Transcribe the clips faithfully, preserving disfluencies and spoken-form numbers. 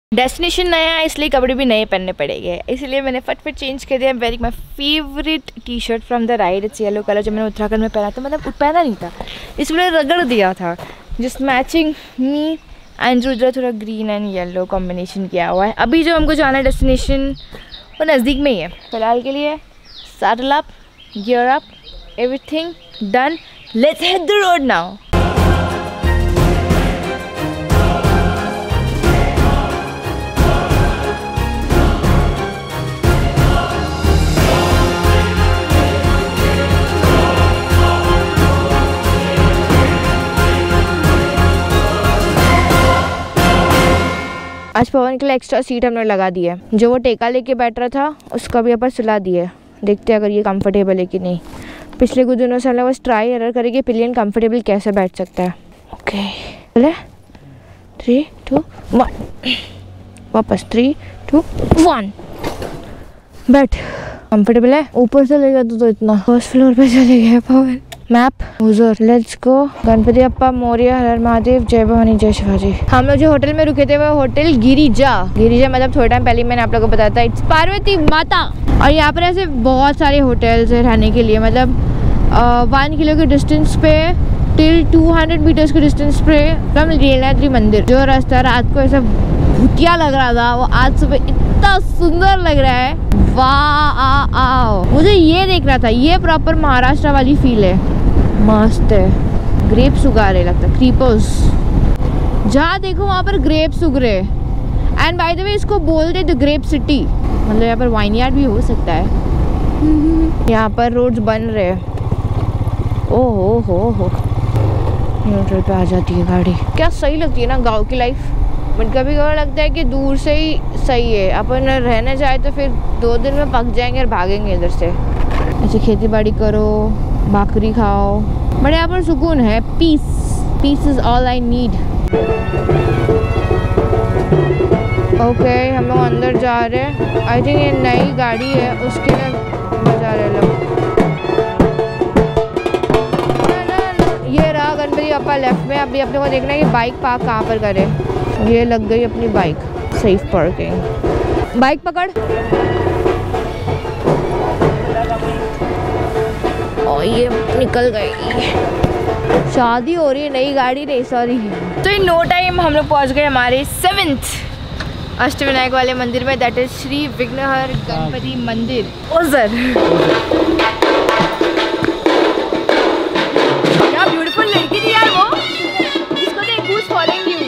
Destination नया है इसलिए कपड़े भी नए पहनने पड़ेंगे, इसलिए मैंने फटफट चेंज कर दिया। Wearing my favourite T shirt from the ride, it's yellow colour. जब मैंने उत्तराखंड में पहना था, मतलब पहना नहीं था, इसलिए रगड़ दिया था। Just matching me and Rudra, थोड़ा ग्रीन एंड येलो कॉम्बिनेशन किया हुआ है। अभी जो हमको जाना है डेस्टिनेशन वो नज़दीक में ही है। फिलहाल के लिए saddle up, gear up, everything done, let's hit the road now. आज पवन के लिए एक्स्ट्रा सीट हमने लगा दी है। जो वो टेका लेके बैठ रहा था उसका भी अपन सुला दिए। देखते हैं अगर ये कंफर्टेबल है कि नहीं। पिछले कुछ दिनों से हम लोग बस ट्राई एरर करेंगे पिलियन कंफर्टेबल कैसे बैठ सकता है। ओके चले, थ्री टू वन, वापस थ्री टू वन, बैठ। कंफर्टेबल है? ऊपर से लेगा तो, तो इतना फर्स्ट फ्लोर पे चले गए पवन। मैप हुजूर, लेट्स गो। गणपति अप्पा मोरिया, हर हर महादेव, जय भवानी जय शिवाजी। हम लोग जो होटल में रुके थे वो होटल गिरिजा। गिरिजा मतलब थोड़ा टाइम पहले मैंने आप लोगों को बताया था, इट्स पार्वती माता। और यहाँ पर ऐसे बहुत सारे होटल्स है रहने के लिए, मतलब वन किलो के डिस्टेंस पे टिल टू हंड्रेड मीटर्स के डिस्टेंस पे फ्रॉम नीलाद्री मंदिर। जो रास्ता रात को ऐसा भूतिया लग रहा था वो आज सुबह इतना सुंदर लग रहा है। वाह आ, आ, मुझे ये देख रहा था, ये प्रॉपर महाराष्ट्र वाली फील है। मस्त है। ग्रेप्स उगा रहे लगता है, क्रीपर्स। जहाँ देखो वहाँ पर ग्रेप्स उग रहे। एंड बाय द वे इसको बोलते द ग्रेप सिटी, मतलब यहाँ पर वाइन यार्ड भी हो सकता है। यहाँ पर रोड्स बन रहे। ओ हो हो हो न्यूट्रल पे आ जाती है गाड़ी। क्या सही लगती है ना गांव की लाइफ। बट कभी कभी लगता है कि दूर से ही सही है, अपन रहने जाए तो फिर दो दिन में पक जाएंगे और भागेंगे इधर से। ऐसे खेती बाड़ी करो, भाकरी खाओ, बड़े यहाँ पर सुकून है। Peace peace is all I need. Okay हम लोग अंदर जा रहे हैं। आई थिंक ये नई गाड़ी है उसके लिए बजा रहे लोग। ये रहा गणपति अप्पा लेफ्ट में। अभी अपने को देखना है कि बाइक पार्क कहाँ पर करे। ये लग गई अपनी बाइक, सेफ पार्किंग। बाइक पकड़। और ये निकल गई। शादी हो रही है, नई गाड़ी नहीं, सॉरी। तो इन नो टाइम हम लोग पहुंच गए हमारे सेवेंथ अष्टविनायक वाले मंदिर में, दैट इज श्री विघ्नहर गणपति मंदिर, ओझर। क्या ब्यूटीफुल लड़की थी यार वो। इसको देख, हू इज फॉलोइंग यू।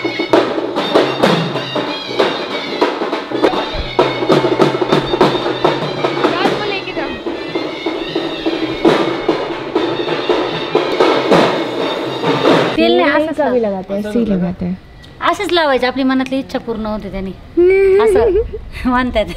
असं भी लगाते हैं, सी लगाते हैं। असंच लावायचं, आपली मनातली इच्छा पूर्ण होते त्याने, असं म्हणतात।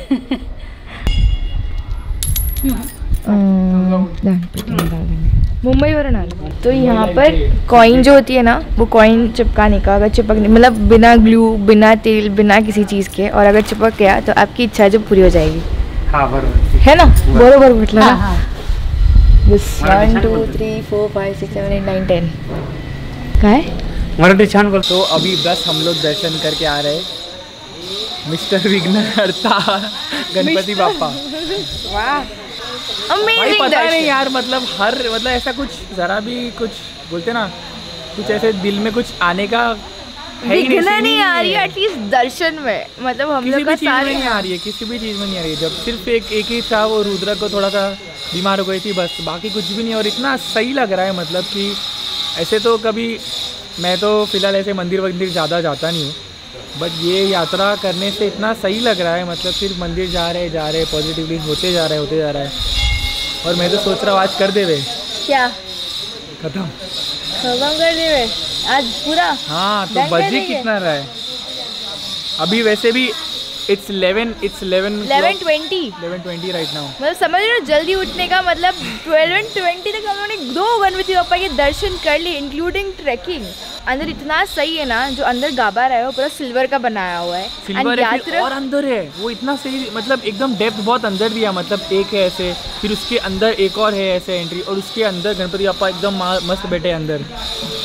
मुंबई वरून आलो। तो यहाँ पर कॉइन जो होती है ना, वो कॉइन चिपकाने का, अगर चिपक मतलब बिना ग्लू, बिना तेल, बिना किसी चीज़ के, और अगर चिपक गया तो आपकी इच्छा जो पूरी हो जाएगी। हाँ बरोबर है ना, बरोबर म्हटलं ना। One two three four five six seven eight nine ten. काय मराठी छान बोल। तो अभी बस हम लोग दर्शन करके आ रहे मिस्टर विघ्नहर्ता गणपति बाप्पा। वाह भाई पता नहीं यार, मतलब हर मतलब ऐसा कुछ जरा भी कुछ बोलते ना, कुछ ऐसे दिल में कुछ आने का है ही नहीं, नहीं आ रही है एटलीस्ट दर्शन में। मतलब हम लोग का सारे नहीं आ रही है, किसी भी चीज़ में नहीं आ रही है। जब सिर्फ एक एक ही था, वो रुद्रा को थोड़ा सा बीमार हो गई थी, बस बाकी कुछ भी नहीं। और इतना सही लग रहा है, मतलब कि ऐसे तो कभी मैं तो फ़िलहाल ऐसे मंदिर वंदिर ज़्यादा जाता नहीं हूँ, बट ये यात्रा करने से इतना सही लग रहा है। मतलब सिर्फ मंदिर जा रहे जा रहे पॉजिटिवली होते जा रहे होते जा रहा है। और मैं तो सोच रहा हूँ आज कर दे वे क्या खत्म खत्म कर दे वे आज पूरा। हाँ तो बज ही कितना रहा है अभी। वैसे भी it's eleven it's eleven eleven twenty eleven twenty right now. मतलब समझ रहे हो जल्दी उठने का मतलब। ट्वेल्व ट्वेंटी तक हम लोगों ने दो गणपति बाप्पा के दर्शन कर लिए, इंक्लूडिंग ट्रैकिंग। अंदर इतना सही है ना, जो अंदर गाबा रहा है वो पूरा सिल्वर का बनाया हुआ है। सिल्वर है, फिर और अंदर है वो इतना सही, मतलब एकदम डेप्थ बहुत अंदर दिया। मतलब एक है ऐसे, फिर उसके अंदर एक और है ऐसे एंट्री, और उसके अंदर गणपति बाप्पा एकदम मस्त बैठे अंदर।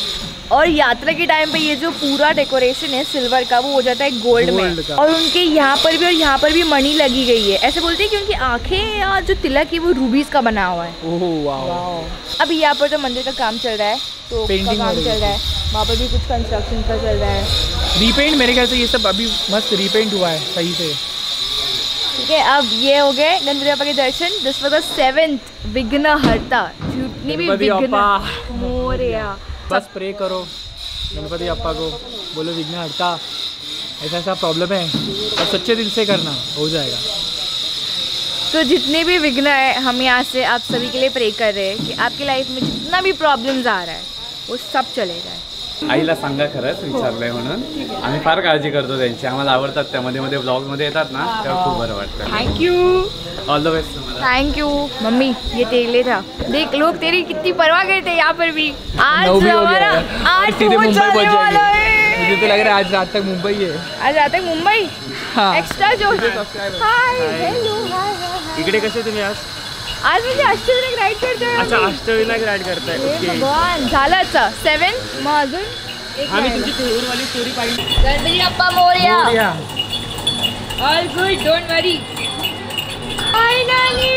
और यात्रा के टाइम पे ये जो पूरा डेकोरेशन है सिल्वर का वो हो जाता है गोल्ड में। और उनके यहाँ पर भी और यहाँ पर भी मणि लगी गई है। ऐसे बोलते हैं कि उनकी आंखें या जो तिलक है वो रूबीज का बना हुआ है। ओह वाह। अभी यहाँ पर तो मंदिर का काम चल रहा है, तो पेंटिंग का काम चल रहा है, वहाँ पर भी कुछ कंस्ट्रक्शन का चल रहा है। रीपेंट मेरे ख्याल से ये सब अभी मस्त रीपेंट हुआ है सही से। ठीक है, अब ये हो गए गणपति बापा के दर्शन। This was the seventh Vighnaharta. जितनी भी विघ्न मोरया, बस प्रे करो गणपति बापा को, बोलो विघ्नहर्ता ऐसा ऐसा प्रॉब्लम है, और सच्चे दिल से करना, हो जाएगा। तो जितने भी विघ्न है हम यहाँ से आप सभी के लिए प्रे कर रहे हैं कि आपकी लाइफ में जितना भी प्रॉब्लम्स आ रहा है वो सब चले जाए। आईला सांगा खरंच विचारलंय म्हणून, आम्ही फार काळजी करतो त्यांची, आम्हाला आवडतात त्या मध्ये मध्ये ब्लॉग मध्ये येतात ना, तेव्हा खूप बरं वाटतं। थँक्यू, ऑल द बेस्ट तुम्हाला। थैंक यू मम्मी, ये तेरे लिए था। देख लोग तेरी कितनी परवाह करते हैं यहाँ पर भी। आज हमारा आज सीधे मुंबई जाने पहुंच वाला जाएंगे। है। मुझे तो लग रहा है आज रात तक मुंबई है। आज रात तक मुंबई। हाँ। एक्स्ट्रा जो हाय हेलो हाय इकडे कसे तुम्ही आज? आज म्हणजे अष्टविनायक राईड करतोय। अच्छा, अष्टविनायक राईड करताय। ओके, भगवान झालं आता सेवन, मग अजून एक आम्ही राहिलं. तुमची थोडी वाली स्टोरी पाहिली। Ganpati Bappa Morya. Morya. All good, don't worry. Finally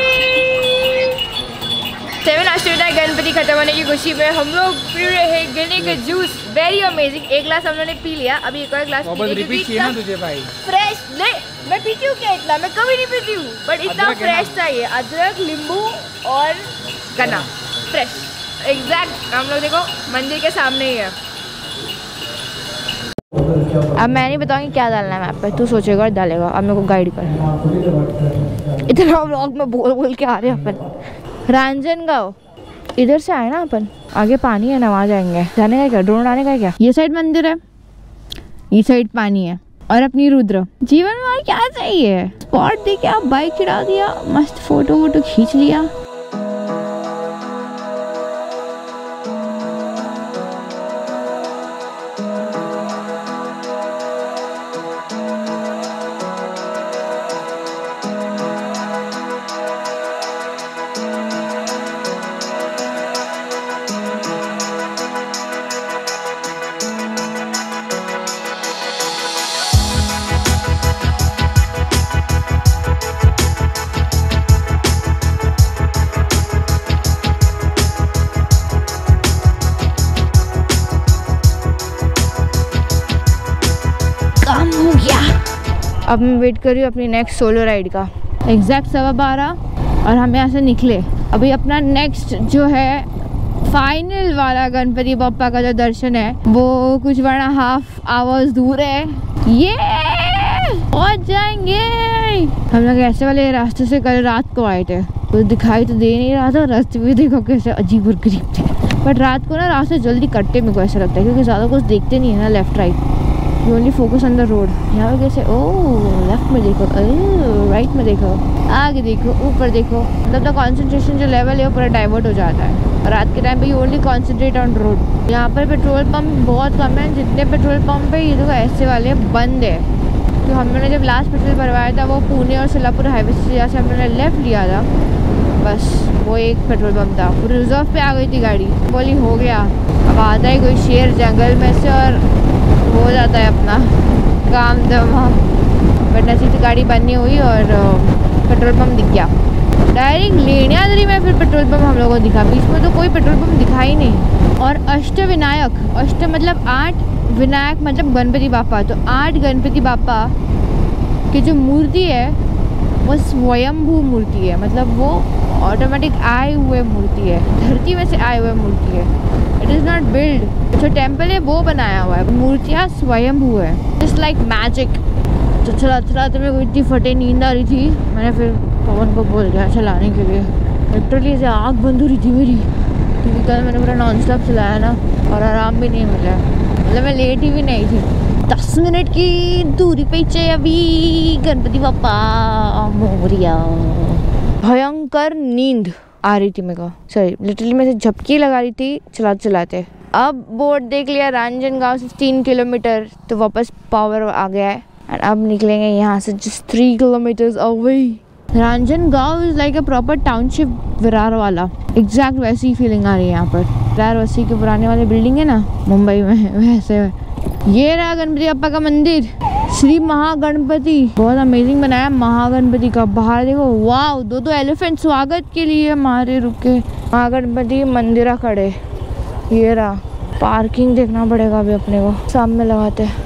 seven Ashtavinayak Ganpati खत्म होने की खुशी में हम लोग पी रहे हैं गन्ने का जूस। Very amazing. एक ग्लास हम लोगों ने पी लिया, अभी एक और ग्लास पी वापस लेंगे रिपीट क्योंकि किया ना इतना तुझे भाई। फ्रेश नहीं, मैं पीती हूँ क्या इतना, मैं कभी नहीं पीती हूँ, बट इतना अदरक है ना? फ्रेश चाहिए। अदरक, नींबू और गन्ना, फ्रेश एग्जैक्ट। हम लोग देखो मंदिर के सामने ही है। अब मैं नहीं बताऊंगी क्या डालना है मैप पे, तू सोचेगा और डालेगा। अब मेरे को गाइड कर। इतना व्लॉग में बोल बोल के आ रहे हैं अपन। रांजनगांव इधर से आए ना अपन, आगे पानी है ना, वहाँ जाएंगे। जाने का क्या, ड्रोन आने का क्या? ये साइड मंदिर है, ये साइड पानी है, और अपनी रुद्र। जीवन में और क्या चाहिए? स्पॉट देखे, आप बाइक चढ़ा दिया, मस्त फोटो वोटो खींच लिया। काम हो गया। अब मैं वेट कर रही हूँ अपनी नेक्स्ट सोलो राइड का। एग्जैक्ट सवा बारह और हम यहाँ से निकले। अभी अपना नेक्स्ट जो है फाइनल वाला गणपति बप्पा का जो दर्शन है वो कुछ वन एंड हाफ आवर्स दूर है। ये पहुँच जाएंगे। हम लोग ऐसे वाले रास्ते से कल रात को आए थे, कुछ दिखाई तो दे नहीं रहा था, रास्ते भी देखो कैसे अजीब और गरीब थे। बट रात को ना रास्ते जल्दी कटते मेरे को ऐसा लगता है, क्योंकि ज़्यादा कुछ देखते नहीं है ना left right, you only focus on the road. यहाँ पे कैसे ओह लेफ्ट में देखो, ओह राइट में देखो, आगे देखो, ऊपर देखो, मतलब द कॉन्सेंट्रेशन जो लेवल है वो पूरा डाइवर्ट हो जाता है। और रात के टाइम पे you only concentrate on road. यहाँ पर पेट्रोल पंप बहुत कम है, जितने पेट्रोल पंप है ये देखो ऐसे वाले बंद है। तो हम लोगों ने जब लास्ट पेट्रोल भरवाया था वो पुणे और सोलापुर हाईवे से जहाँ से हम लोगों ने लेफ्ट लिया था, बस वो एक पेट्रोल पंप था। पूरी रिजर्व पे आ गई थी गाड़ी, बोली हो गया। अब आता है कोई शेर जंगल में से और हो जाता है अपना काम दमा। बट नसीब से गाड़ी बंद नहीं हुई और पेट्रोल पंप दिख गया। डायरेक्ट लेनियाद्री में फिर पेट्रोल पंप हम लोगों को दिखा, बीच में तो कोई पेट्रोल पंप दिखा ही नहीं। और अष्टविनायक, अष्ट मतलब आठ, विनायक मतलब गणपति बापा, तो आठ गणपति बापा की जो मूर्ति है वो स्वयंभू मूर्ति है, मतलब वो ऑटोमेटिक आए हुए मूर्ति है, धरती में से आए हुए मूर्ति है। It is not build. जो टेम्पल है वो बनाया हुआ है, मूर्तियाँ स्वयंभू है, जस्ट लाइक मैजिक। तो चलाते चलाते मेरे को इतनी फटे नींद आ रही थी, मैंने फिर पवन को बोल दिया चलाने के लिए। लिटरली से आँख बंद हो रही थी मेरी, क्योंकि कल मैंने पूरा नॉन स्टॉप चलाया ना और आराम भी नहीं मिला, मतलब मैं लेट ही भी नहीं थी। दस मिनट की दूरी पे चाहिए अभी गणपति बापा मोरिया। भयंकर नींद आ रही थी मेरे को, सॉरी लिटरली मैं झपकी लगा रही थी चलाते चलाते। अब बोर्ड देख लिया, रांजनगांव से तीन किलोमीटर, तो वापस पावर आ गया है। और अब निकलेंगे यहाँ से just three kilometres away. Ranjangaon is like a proper township Virar वाला, एग्जैक्ट वैसी फीलिंग आ रही है यहाँ पर। विरार वसी के पुराने वाले बिल्डिंग है ना मुंबई में, वैसे ये रहा गणपति बप्पा का मंदिर, श्री महागणपति। बहुत अमेजिंग बनाया महागणपति का। बाहर देखो, वाह, दो दो एलिफेंट स्वागत के लिए हमारे रुके। महागणपति मंदिर खड़े, ये रहा। पार्किंग देखना पड़ेगा अभी अपने को, सामने लगाते हैं।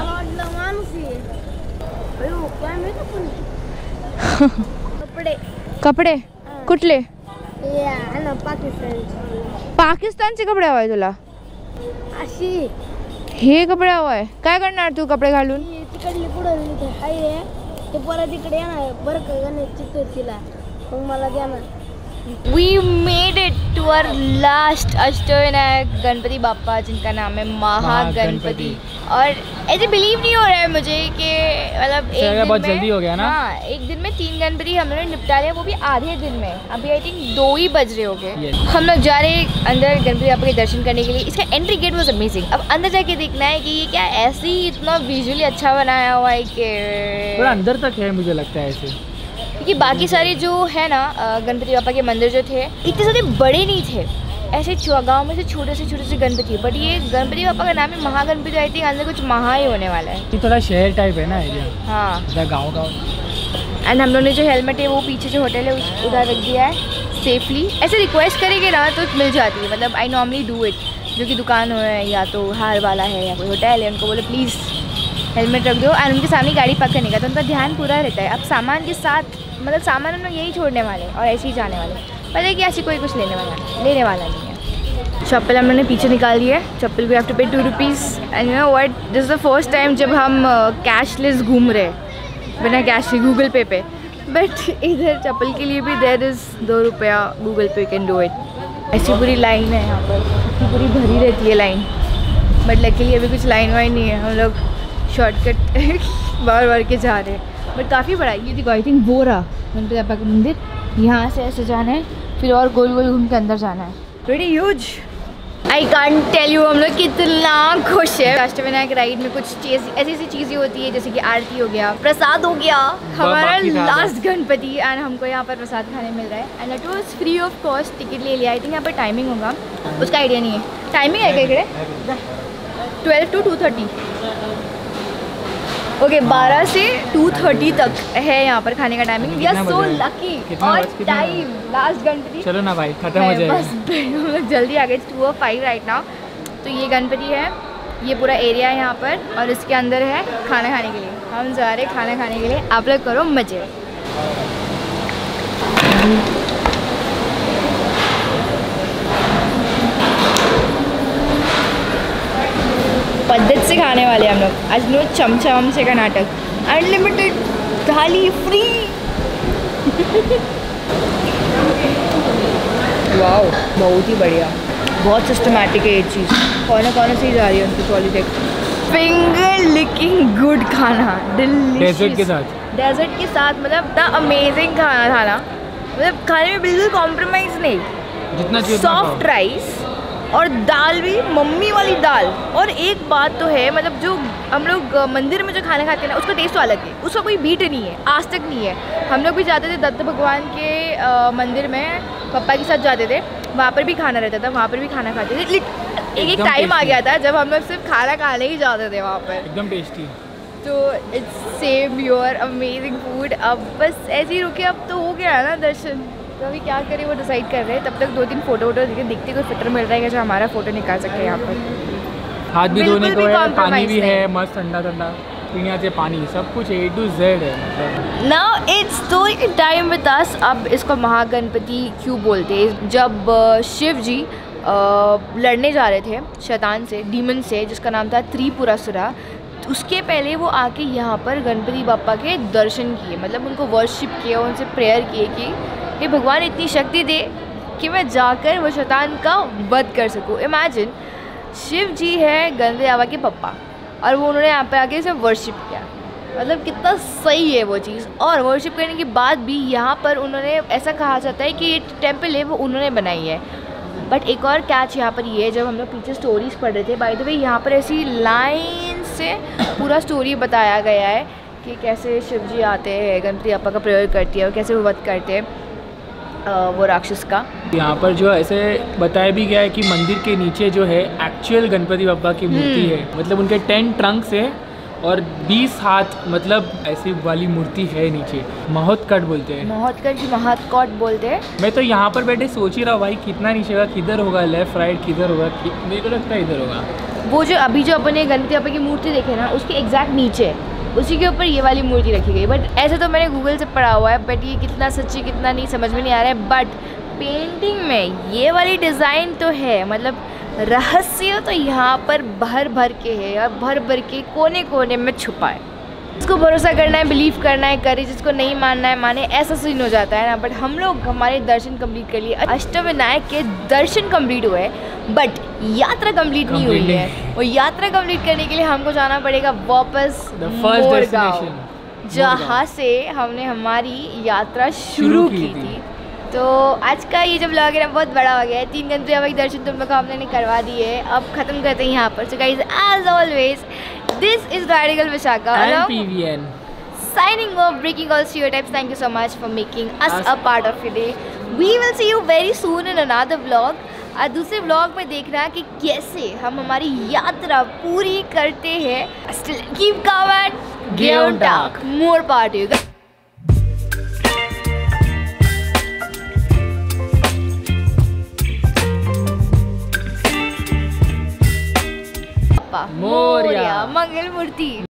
कपडे कपडे कुठले? ना पाकिस्तान पाकिस्तानचे कपडे हवाय तुला? अशी हे कपडे हवाय? काय करणार तू कपडे घालून? तिकडली पुढं हाय रे, ते परत इकडे येणार बरं का गणेश चतुर्थीला, मग मला द्या. We made it to our last Ashtavinayak Ganpati Bappa, जिनका नाम है महागणपति। और ऐसे बिलीव नहीं हो रहा है मुझे कि मतलब एक दिन बहुत में, जल्दी हो गया ना। हाँ, एक दिन में तीन गणपति हम लोगों ने निपटा लिया, वो भी आधे दिन में। अभी आई थिंक दो ही बज रहे होंगे। हम लोग जा रहे हैं अंदर गणपति बाप्पा के दर्शन करने के लिए। इसका एंट्री गेट वाज अमेजिंग। अब अंदर जाके देखना है कि ये क्या ऐसे ही इतना विजुअली अच्छा बनाया हुआ है कि पूरा अंदर तक है, मुझे लगता है ऐसे, क्योंकि बाकी सारे जो है ना गणपति बाप्पा के मंदिर जो थे इतने ज़्यादा बड़े नहीं थे, ऐसे गाँव में से छोटे से छोटे से गणपति। बट ये गणपति बाप्पा का नाम है महागणपति, आई थिंक अंदर कुछ महा ही होने वाला है। ये थोड़ा शहर टाइप है ना एरिया, हाँ, गाँव गाँव। एंड हम लोगों ने जो हेलमेट है वो पीछे जो होटल है उस उधर रख दिया है सेफली। ऐसे रिक्वेस्ट करेंगे ना तो मिल जाती है, मतलब आई नॉर्मली डू इट। जो कि दुकान हो है या तो हार वाला है या कोई होटल है, उनको बोले प्लीज़ हेलमेट रख दो, एंड उनके सामने गाड़ी पकड़ नहीं का, तो उनका ध्यान पूरा रहता है। अब सामान के साथ, मतलब सामान हम लोग यही छोड़ने वाले और ऐसे ही जाने वाले, पता है कि ऐसे कोई कुछ लेने वाला लेने वाला नहीं है। चप्पल हम लोगों ने पीछे निकाल दी है। Chappal we have to pay two rupees, and you know what, this is the first time जब हम कैशलेस uh, घूम रहे बिना कैश के, गूगल पे पे। बट इधर चप्पल के लिए भी देयर इज़ दो रुपया गूगल पे, कैन डू इट। ऐसी पूरी लाइन है यहाँ पर, इतनी पूरी भरी रहती है लाइन। बट लकीली अभी कुछ लाइन वाइन नहीं है, हम लोग शॉर्टकट बार बार के जा रहे हैं। बट काफ़ी बड़ा ये देखो, आई थिंक वो रहा गणपति बाप्पा का मंदिर। यहाँ से ऐसे जाना है, फिर और गोल गोल घूम के अंदर जाना है। Very huge, I can't tell you हम लोग कितना खुश है। अष्टविनायक राइड में कुछ चीज़ ऐसी ऐसी चीज़ें होती है, जैसे कि आरती हो गया, प्रसाद हो गया। हमारा लास्ट गणपति एंड हमको यहाँ पर प्रसाद खाने मिल रहा है, and it was free of cost. Ticket ले लिया। आई थिंक यहाँ पर टाइमिंग होगा, उसका आइडिया नहीं है। टाइमिंग है क्या इकड़े? Twelve to two thirty okay, बारह से टू थर्टी तक है यहाँ पर खाने का timing. We are so lucky और टाइम लास्ट गणपति। चलो ना भाई, खत्म हो जाएगा। बस हम लोग जल्दी आ गए, two O five right now. तो ये गणपति है, ये पूरा एरिया है यहाँ पर, और इसके अंदर है खाना खाने के लिए। हम जा रहे हैं खाना खाने के लिए, आप लोग करो मजे। पद्धत से खाने वाले हम लोग आज। नो चमचा वमचे का नाटक, अनलिमिटेड थाली फ्री। वाओ, बहुत ही बढ़िया, बहुत सिस्टमैटिक है ये चीज़। कौन कौन से ही जा रही है उनकी ट्रॉली देख। फिंगर लिकिंग गुड खाना, डेजर्ट के साथ, डेजर्ट के साथ, मतलब द अमेजिंग खाना था ना, मतलब खाने में बिल्कुल कॉम्प्रोमाइज़ नहीं। जितना सॉफ्ट राइस और दाल भी मम्मी वाली दाल। और एक बात तो है, मतलब जो हम लोग मंदिर में जो खाना खाते हैं ना, उसका टेस्ट तो अलग है, उसका कोई बीट नहीं है, आज तक नहीं है। हम लोग भी जाते थे दत्त भगवान के आ, मंदिर में, पापा के साथ जाते थे, वहाँ पर भी खाना रहता था, वहाँ पर भी खाना खाते थे। एक एक टाइम आ गया था जब हम लोग सिर्फ खाना खाने ही जाते थे वहाँ पर, एकदम टेस्टी। तो it's same your amazing food. अब बस ऐसे ही रुके, अब तो हो गया ना दर्शन, तो अभी क्या करें वो डिसाइड कर रहे हैं। तब तक दो तीन फोटो वोटो दिखे, दिखते कोई फिल्टर मिल रहा है कि जो हमारा फोटो निकाल सके यहाँ पर। हाथ भी धोने को है, पानी compromise भी है, नहीं। मस्त ठंडा ठंडा पीने से पानी, सब कुछ ए टू जेड है मतलब। Now it's story time with us. अब इसको महागणपति क्यों बोलते हैं? जब अ, शिव जी अ, लड़ने जा रहे थे शैतान से, डीमन से, जिसका नाम था त्रिपुरासुरा, उसके पहले वो आके यहाँ पर गणपति बाप्पा के दर्शन किए, मतलब उनको वर्शिप किया, उनसे प्रेयर किए कि हे भगवान इतनी शक्ति दे कि मैं जाकर वो शैतान का वध कर सकूँ। इमेजिन, शिव जी है गणपति बाबा के पप्पा, और वो उन्होंने यहाँ पे आके इसे वर्शिप किया, मतलब कितना सही है वो चीज़। और वर्शिप करने के बाद भी यहाँ पर उन्होंने, ऐसा कहा जाता है कि ये टेम्पल है वो उन्होंने बनाई है। बट एक और कैच यहाँ पर ये है, जब हम लोग पीछे स्टोरीज पढ़ रहे थे, बाय द वे यहाँ पर ऐसी लाइन से पूरा स्टोरी बताया गया है कि कैसे शिव जी आते हैं, गणपति बाप्पा का प्रयोग करती है और कैसे वो वध करते हैं वो राक्षस का। यहाँ पर जो ऐसे बताया भी गया है कि मंदिर के नीचे जो है एक्चुअल गणपति बाप्पा की मूर्ति है, मतलब उनके टेन ट्रंक्स है और बीस हाथ मतलब ऐसी वाली मूर्ति है नीचे। महोत्कट बोलते हैं, महोत्कट की महत्कट बोलते हैं। मैं तो यहाँ पर बैठे सोच ही रहा भाई कितना नीचे होगा, किधर होगा, लेफ्ट राइट किधर होगा, मेरे को लगता है इधर होगा। वो जो अभी जो अपने गणपति बाप्पा की मूर्ति देखे ना, उसके एग्जैक्ट नीचे उसी के ऊपर ये वाली मूर्ति रखी गई। बट ऐसे तो मैंने गूगल से पढ़ा हुआ है, बट ये कितना सच्ची कितना नहीं समझ में नहीं आ रहा है। बट पेंटिंग में ये वाली डिज़ाइन तो है, मतलब रहस्य तो यहाँ पर भर भर के है और भर भर के कोने कोने में छुपा है। जिसको भरोसा करना है बिलीव करना है करे, जिसको नहीं मानना है माने, ऐसा सीन हो जाता है ना। बट हम लोग हमारे दर्शन कंप्लीट कर लिए, अष्टविनायक के दर्शन कंप्लीट हुए, बट यात्रा कंप्लीट नहीं हुई है। और यात्रा कंप्लीट करने के लिए हमको जाना पड़ेगा वापस मोरगांव, जहाँ से हमने हमारी यात्रा शुरू की थी। तो आज का ये जो ब्लॉग है ना बहुत बड़ा हो गया है। तीन गणपति बाबा के दर्शन तुम लोग को हमने करवा दिए, अब खत्म करते हैं यहाँ पर। So guys as always this is guidical Vishakha and P V N signing off, breaking all stereotypes. Thank you so much for making us a part of your day. We will see you very soon in another vlog. और दूसरे vlog में देखना कि कैसे हम हमारी यात्रा पूरी करते हैं। Still keep calm and give dark. More party. Morya Mangal Murthy.